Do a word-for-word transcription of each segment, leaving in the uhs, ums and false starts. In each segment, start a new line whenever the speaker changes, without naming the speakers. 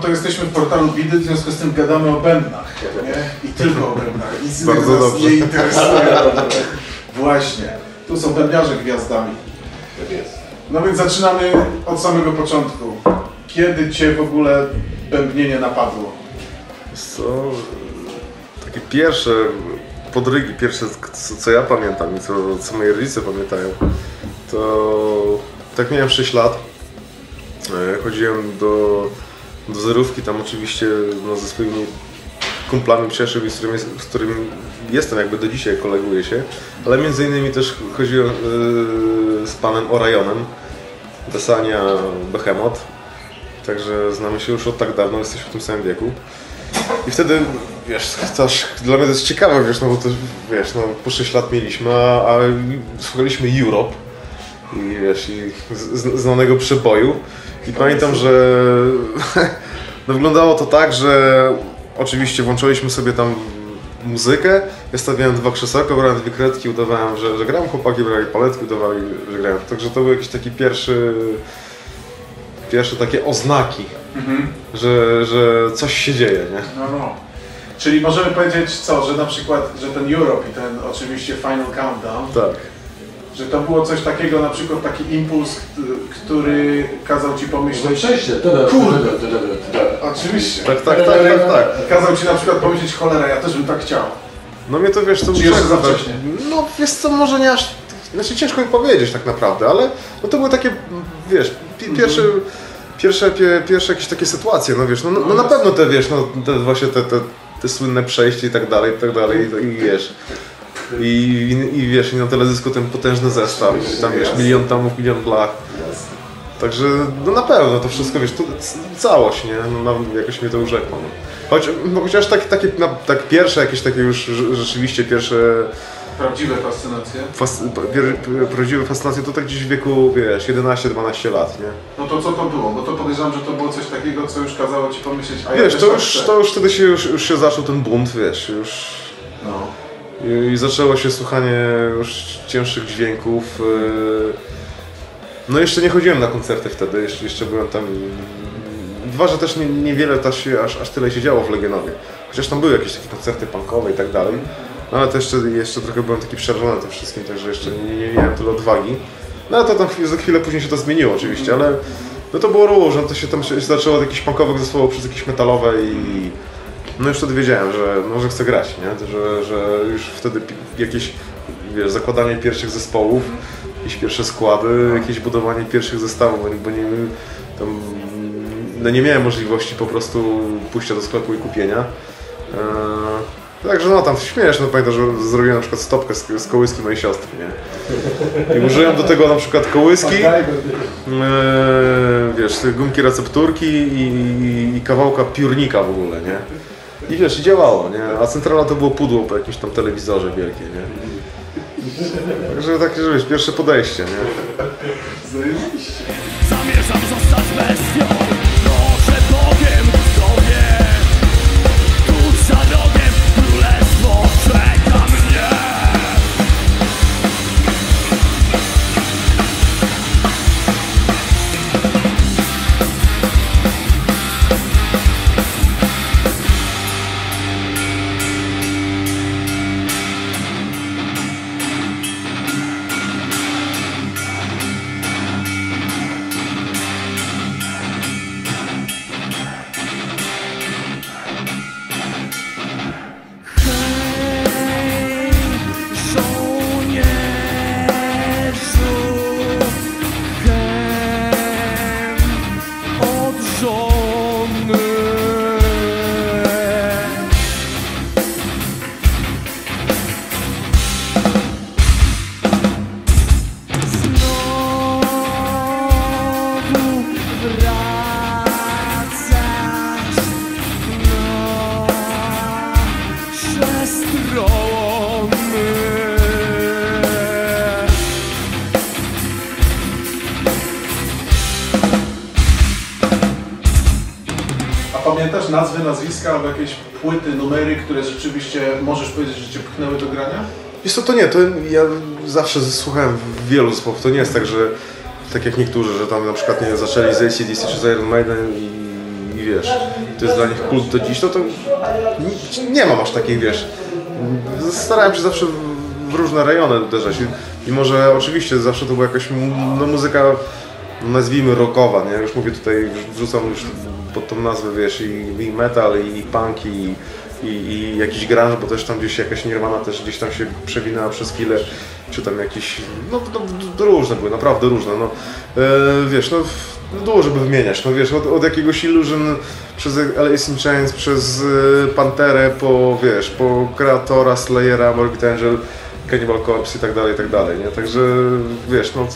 to jesteśmy w portalu Bidy, w związku z tym gadamy o bębnach, nie? I tylko o bębnach. Nic
Bardzo
nas
dobrze.
nie interesuje. Właśnie. Tu są bębniarze gwiazdami.
Tak jest.
No więc zaczynamy od samego początku. Kiedy Cię w ogóle bębnienie napadło?
Co? Takie pierwsze podrygi, pierwsze co, co ja pamiętam i co, co moi rodzice pamiętają, to tak miałem sześć lat. Chodziłem do, do zerówki, tam oczywiście no, ze swoimi kumplami przyjaciółmi, z którymi, z którymi jestem jakby do dzisiaj, koleguję się, ale między innymi też chodziłem yy, z panem Orajonem, Desania Behemoth, także znamy się już od tak dawno, jesteśmy w tym samym wieku. I wtedy, wiesz, też dla mnie to jest ciekawe, wiesz, no bo to, wiesz, no po sześć lat mieliśmy, a, a słuchaliśmy Europe i wiesz, i z, znanego przeboju. I pamiętam, że no, wyglądało to tak, że oczywiście włączyliśmy sobie tam muzykę, ja stawiałem dwa krzesełka, brałem dwie kredki, udawałem, że, że gram, chłopaki brali paletki, udawali, że grają. Także to był jakiś taki pierwszy, pierwsze takie oznaki, mhm. że, że coś się dzieje, nie?
No, no. Czyli możemy powiedzieć co, że na przykład, że ten Europe i ten oczywiście Final Countdown,
tak.
Że to było coś takiego, na przykład taki impuls, który kazał Ci pomyśleć... Kurde! Oczywiście.
Tak, tak, tak, tak, tak.
Kazał Ci na przykład pomyśleć, cholera, ja też bym tak chciał.
No mnie to wiesz, to...
Czy jeszcze za wcześnie?
No wiesz co, może nie aż... Znaczy ciężko mi powiedzieć tak naprawdę, ale no to były takie, wiesz, pierwsze... Mm -hmm. Pierwsze, pie, pierwsze jakieś takie sytuacje, no wiesz, no, no, no na pewno te, wiesz, no te, właśnie te, te, te słynne przejście i tak dalej, i tak dalej, i, i wiesz. I, i, I wiesz, i na teledysku ten potężny zestaw, i tam wiesz, milion tamów, milion blach. Także no na pewno to wszystko, wiesz, to całość, nie? No, no, jakoś mnie to urzekło. Choć, no, chociaż tak, takie, no, tak pierwsze, jakieś takie już rzeczywiście pierwsze...
Prawdziwe fascynacje?
Fas, prawdziwe fascynacje to tak gdzieś w wieku, wiesz, jedenaście dwanaście lat, nie?
No to co to było? Bo to podejrzewam, że to było coś takiego, co już kazało Ci pomyśleć, a ja
wiesz,
też
to,
tak
już,
chcę.
to już wtedy się, już, już się zaczął ten bunt, wiesz, już...
No.
I, i zaczęło się słuchanie już cięższych dźwięków. No jeszcze nie chodziłem na koncerty wtedy, jeszcze, jeszcze byłem tam... Dwa, że też nie, niewiele też się, aż, aż tyle się działo w Legionowie. Chociaż tam były jakieś takie koncerty punkowe i tak dalej. No ale to jeszcze, jeszcze trochę byłem taki przerażony tym wszystkim, także jeszcze nie, nie miałem tyle odwagi. No ale to tam za chwilę później się to zmieniło oczywiście, ale no to było różne, to się tam się zaczęło od jakichś punkowych zespołów przez jakieś metalowe i no już wtedy wiedziałem, że może chcę grać, nie? Że, że już wtedy jakieś, wiesz, zakładanie pierwszych zespołów, jakieś pierwsze składy, jakieś budowanie pierwszych zestawów, bo nie, tam, no nie miałem możliwości po prostu pójścia do sklepu i kupienia. Eee, Także no tam śmiesz, no pamiętam, że zrobiłem na przykład stopkę z, z kołyski mojej siostry, nie? I użyłem do tego na przykład kołyski, e, wiesz, gumki recepturki i, i, i kawałka piórnika w ogóle, nie? I wiesz, i działało, nie? A centrala to było pudło po jakimś tam telewizorze wielkie, nie? Także takie, że wiesz, pierwsze podejście, nie?
Zajebiście.
Zamierzam zostać bestią, proszę powiem sobie. Tu za rogiem królestwo czeka mnie.
Pamiętasz nazwy, nazwiska albo jakieś płyty, numery, które rzeczywiście możesz powiedzieć, że Cię pchnęły do grania?
Wiesz co, to nie, to ja zawsze słuchałem wielu zespołów, to nie jest tak, że tak jak niektórzy, że tam na przykład nie zaczęli z A C D C czy z Iron Maiden i, i wiesz, to jest dla nich kult do dziś, to to nie, nie mam aż takich, wiesz, starałem się zawsze w różne rejony uderzać, mimo że oczywiście zawsze to była jakaś no, muzyka, nazwijmy rockowa, nie? Już mówię tutaj, wrzucam już pod tą nazwę, wiesz, i, i metal, i punk, i, i, i jakiś grunge, bo też tam gdzieś jakaś Nirvana też gdzieś tam się przewinęła przez chwilę, czy tam jakiś, no, no, no różne były, naprawdę różne, no, e, wiesz, no, było żeby wymieniać, no wiesz, od, od jakiegoś Illusion, przez Alice in Chains, przez y, Panterę, po, wiesz, po Kreatora, Slayera, Morbid Angel, Cannibal Corpse i tak dalej, i tak dalej, nie, także, wiesz, no,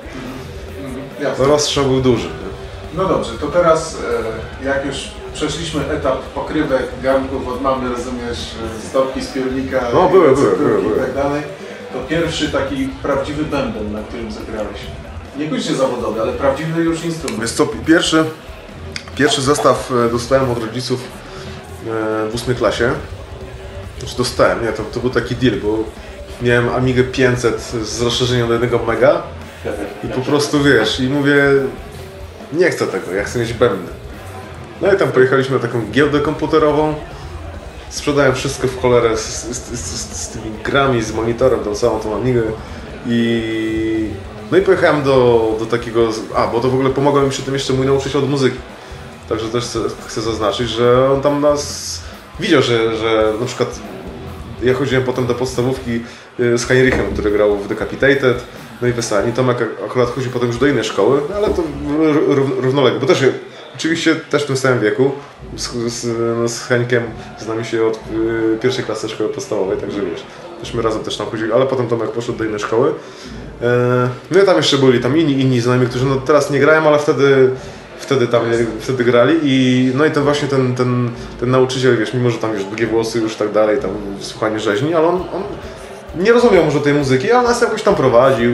Jasne.
rozstrzał był duży, nie?
No dobrze, to teraz e, jak już przeszliśmy etap pokrywek, garnków od mamy, rozumiesz, stopki z piórnika,
no, były, były, były, były.
i tak dalej, to pierwszy taki prawdziwy bęben, na którym zagrałeś. Niekoniecznie zawodowy, ale prawdziwy już instrument.
Wiesz co, pierwszy, pierwszy zestaw dostałem od rodziców w ósmej klasie. Znaczy dostałem, nie, to, to był taki deal, bo miałem Amigę pięćset z rozszerzeniem do jednego mega i po prostu wiesz, i mówię, nie chcę tego, ja chcę mieć bębny. No i tam pojechaliśmy na taką giełdę komputerową, sprzedałem wszystko w cholerę z, z, z, z, z tymi grami, z monitorem, tą całą tą Amigę i... No i pojechałem do, do takiego, a bo to w ogóle pomogło mi przy tym jeszcze mój nauczyciel od muzyki. Także też chcę, chcę zaznaczyć, że on tam nas widział, że, że na przykład ja chodziłem potem do podstawówki z Heinrichem, który grał w Decapitated, no i Wesani. Tomek akurat chodził potem już do innej szkoły, ale to równolegle, bo też oczywiście też w tym samym wieku, z, z, z Henkiem znamy się od y, pierwszej klasy szkoły podstawowej, także wiesz, myśmy razem też tam chodzili, ale potem Tomek poszedł do innej szkoły. No i tam jeszcze byli tam inni, inni znajomi, którzy no teraz nie grają, ale wtedy, wtedy tam wtedy grali i no i ten właśnie ten, ten, ten nauczyciel, wiesz, mimo że tam już długie włosy już tak dalej, tam słuchanie rzeźni, ale on, on nie rozumiał może tej muzyki, ale nas jakoś tam prowadził.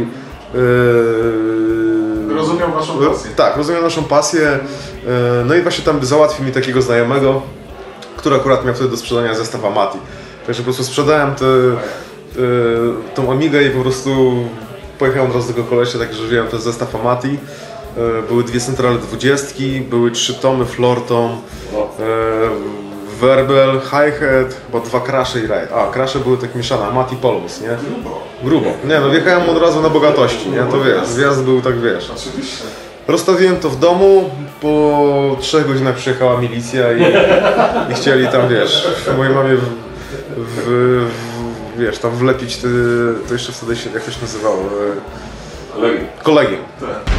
Yy... Rozumiał waszą pasję.
Tak, rozumiał naszą pasję. Yy, no i właśnie tam załatwił mi takiego znajomego, który akurat miał wtedy do sprzedania zestaw Amati. Także po prostu sprzedałem te, yy, tą Amigę i po prostu pojechałem raz do tego kolesia, także wziąłem ten zestaw Amati. Były dwie centrale dwudziestki, były trzy tomy Flortom, Verbal, Hi-Hat, bo dwa Crashe i Ride. A, Crashe były tak mieszane, Amati Polmus, nie?
Grubo.
Grubo. Nie no, wjechałem od razu na bogatości, nie? To wiesz, wjazd był tak, wiesz.
Oczywiście.
Rozstawiłem to w domu, po trzech godzinach przyjechała milicja i, i chcieli tam, wiesz, mojej mamie w, w, w, wiesz, tam wlepić, te, to jeszcze wtedy się jakoś nazywało.
Kolegium.
Kolegium.
Tak.